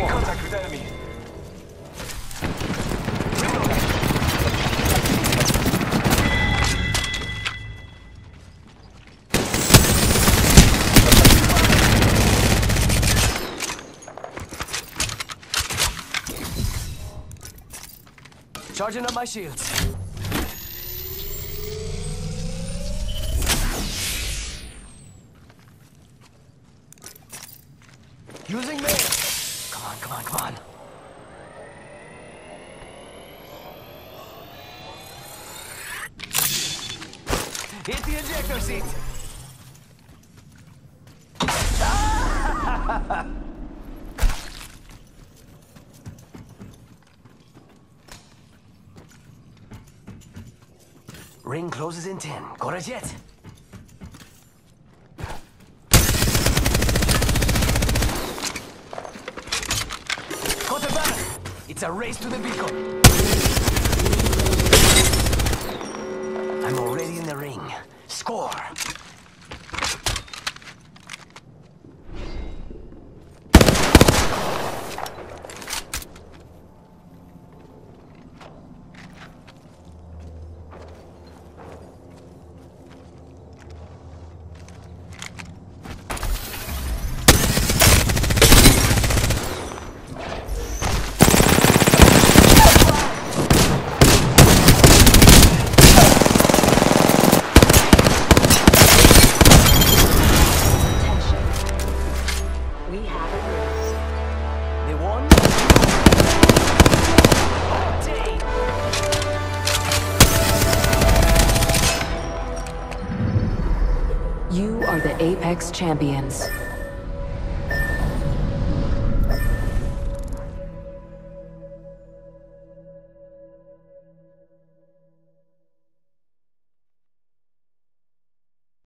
Making contact with enemy. Charging up my shields. Using me. Come on, come on, come on. Hit the ejector seat. Ring closes in 10. Got a jet. Got a banner. It's a race to the beacon. I'm already in the ring. Score. You are the Apex Champions.